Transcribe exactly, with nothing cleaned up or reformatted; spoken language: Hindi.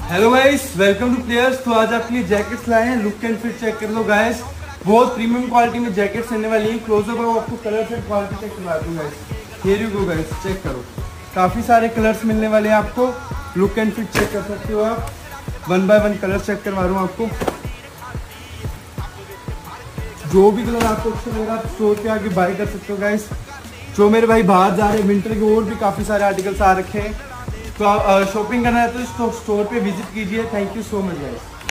Hello guys, welcome to players. तो आज आपके लिए जैकेट्स लाए हैं। लुक एंड फिट चेक कर लो गाइस, बहुत प्रीमियम क्वालिटी में जैकेट्स रहने वाली हैं। क्लोजअप में आपको कलर फिट क्वालिटी चेक करवा दूँ guys. Here you go guys, check करो, काफ़ी सारे कलर्स मिलने वाले हैं आपको। लुक एंड फिट चेक कर सकते हो आप। One by one colour check करवा रहा हूँ आपको। जो भी कलर आपको अच्छा लगेगा आप स्टोर पे आके बाय कर सकते हो गाइस। जो मेरे भाई बाहर जा रहे हैं, विंटर के और भी काफ़ी सारे आर्टिकल्स आ रखे हैं। तो आप शॉपिंग करना है तो स्टोर पे विजिट कीजिए। Thank you so much guys.